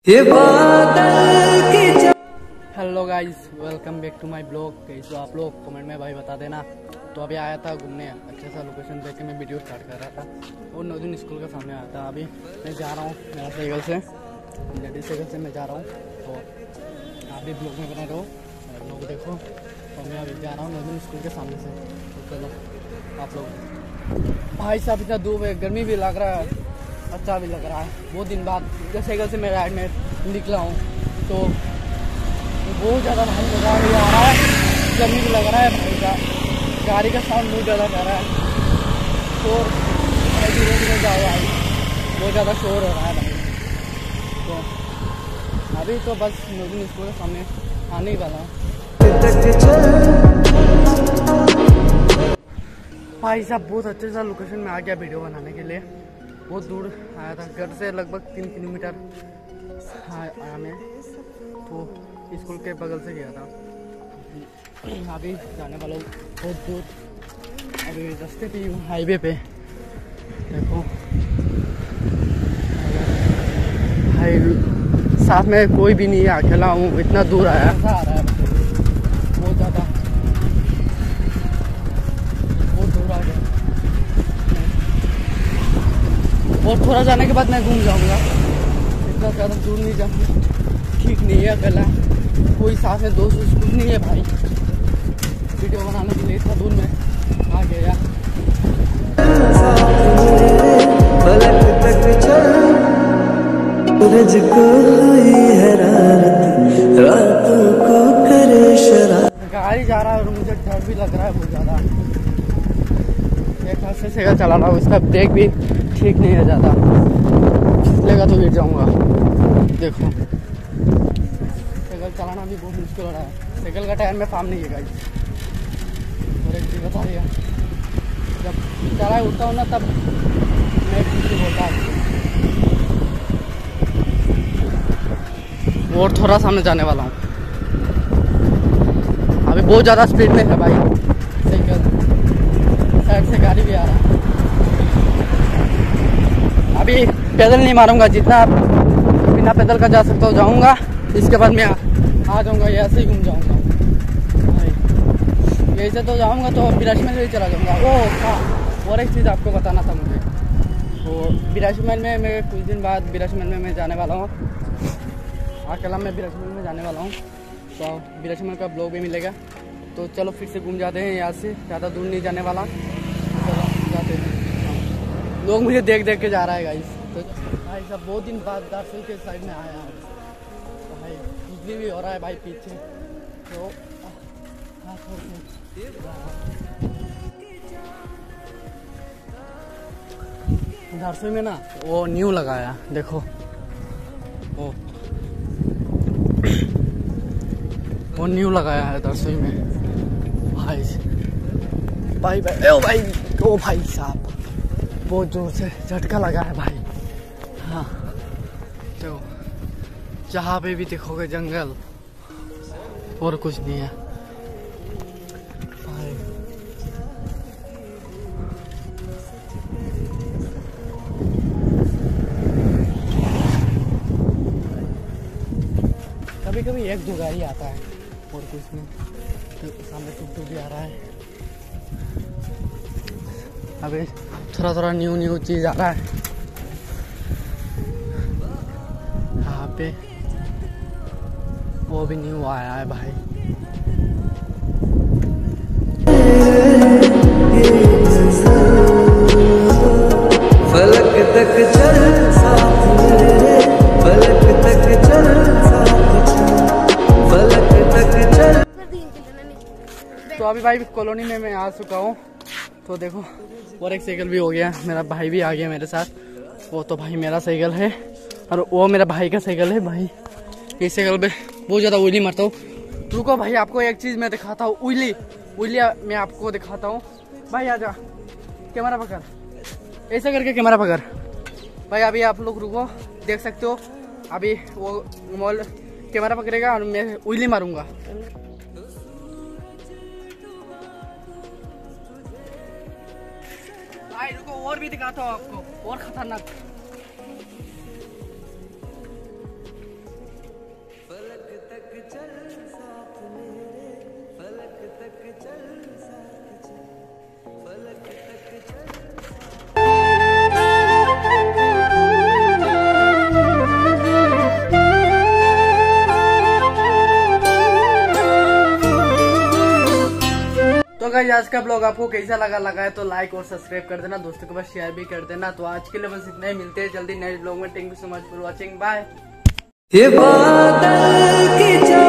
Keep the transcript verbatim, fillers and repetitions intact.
ये बादल की। Hello guys, welcome back to my blog. कैसे आप लोग कमेंट में भाई बता देना। तो अभी आया था घूमने, अच्छा सा लोकेशन देख के मैं वीडियो स्टार्ट कर रहा था और नौदिन स्कूल के सामने आया था। अभी मैं जा रहा हूँ मेरा साइकिल से, लेडीज साइकिल से मैं जा रहा हूँ। तो आप भी ब्लॉग में बना रहो, ब्लॉग देखो। तो मैं अभी जा रहा हूँ नौदिन स्कूल के सामने से। तो चलो आप लोग। भाई साहब इतना धूप है, गर्मी भी लग रहा है, अच्छा भी लग रहा है। बहुत दिन बाद जब साइकिल से मैं राइड में निकला हूँ तो बहुत ज़्यादा भाई मज़ा भी आ रहा है, गर्मी भी लग रहा है। भाई का गाड़ी का साउंड बहुत ज़्यादा कर रहा है, शोर भाई धीरे धीरे जाओ भाई, बहुत ज़्यादा शोर हो रहा है भाई। तो अभी तो बस नौदिन स्कूल के सामने आने ही वाला हूँ। भाई साहब बहुत अच्छे सा लोकेशन में आ गया वीडियो बनाने के लिए। बहुत दूर आया था, घर से लगभग तीन किलोमीटर आया मैं, तो स्कूल के बगल से गया था। अभी जाने वाला हूँ बहुत दूर। अभी रास्ते पे हूँ, हाईवे पे। देखो भाई साथ में कोई भी नहीं है, अकेला हूँ, इतना दूर आया। मज़ा आ रहा है बहुत ज़्यादा, बहुत दूर आ गया। और थोड़ा जाने के बाद मैं घूम जाऊँगा, इतना ज़्यादा दूर नहीं जाऊँगा, ठीक नहीं है। अकेला कोई साथ में दोस्त कुछ नहीं है भाई, वीडियो बनाने के लिए इतना दूर में आ गया। सूरज को हुई हैरारत, रातों को करे शरारत। गाड़ी जा रहा है और मुझे डर भी लग रहा है बहुत ज़्यादा। एक हाथ से साइकिल चला रहा हूँ, इसका ब्रेक भी ठीक नहीं है ज़्यादा, फिसलेगा तो गिर जाऊँगा। देखो साइकिल चलाना भी बहुत मुश्किल हो रहा है, साइकिल का टायर में काम नहीं है गाइस। और एक चीज़ बता दिया, जब चढ़ाई उठता हूँ ना तब मैं खुशी होता हूँ। और थोड़ा सामने जाने वाला हूँ, अभी बहुत ज़्यादा स्पीड में है भाई साइकिल, साइड से गाड़ी भी आ रहा है। अभी पैदल नहीं मारूंगा, जितना बिना पैदल का जा सकता हूँ जाऊँगा, इसके बाद मैं आ जाऊँगा, ऐसे ही घूम जाऊँगा भाई। ऐसे तो जाऊँगा तो बिरासी माइल ही चला जाऊँगा। ओह हाँ, और एक चीज़ आपको बताना था मुझे, तो बिरासी माइल में मैं कुछ दिन बाद बिरासी माइल में मैं जाने वाला हूँ, अकेला मैं बिरासी माइल में जाने वाला हूँ। तो बिरासी माइल का ब्लॉग भी मिलेगा। तो चलो फिर से घूम जाते हैं, यहाँ से ज़्यादा दूर नहीं जाने वाला। चलो जाते हैं, लोग मुझे देख देख के जा रहा है गाइस। तो भाई साहब बहुत दिन बाद दार्शल के साइड में आया है भाई, बिजली भी हो रहा है भाई पीछे। तो दार्शल में ना वो न्यू लगाया, देखो वो वो न्यू लगाया है दार्शल में भाई। भाई भाई ओ भाई ओ भाई साहब बहुत जोर से झटका लगा है भाई। हाँ तो जहाँ पे भी देखोगे जंगल और कुछ नहीं है भाई। कभी कभी एक दो गाड़ी आता है और कुछ नहीं, तो सामने टुक टुक भी आ रहा है। अभी थोड़ा थोड़ा न्यू न्यू चीज आ रहा है यहाँ पे, वो भी न्यू आया है भाई। फलक तक चल साथ मेरे, फलक तक चल साथ चल, फलक तक चल। तो अभी भाई कॉलोनी में मैं आ चुका हूँ। तो देखो और एक साइकिल भी हो गया, मेरा भाई भी आ गया मेरे साथ। वो तो भाई मेरा साइकिल है और वो मेरा भाई का साइकिल है भाई। इस साइकिल पे बहुत ज़्यादा उइली मारता हूँ। रुको भाई, आपको एक चीज़ मैं दिखाता हूँ, उइली उइली मैं आपको दिखाता हूँ भाई। आजा कैमरा पकड़, ऐसा करके कैमरा पकड़ भाई। अभी आप लोग रुको, देख सकते हो अभी वो मोबाइल कैमरा पकड़ेगा और मैं उइली मारूंगा। भाई रुको और भी दिखाता हूँ आपको, और खतरनाक। तो गाइस आज का ब्लॉग आपको कैसा लगा लगा है तो लाइक और सब्सक्राइब कर देना, दोस्तों के पास शेयर भी कर देना। तो आज के लिए बस इतना ही, मिलते हैं जल्दी नेक्स्ट ब्लॉग में। Thank you so much for watching, bye. ये बादल की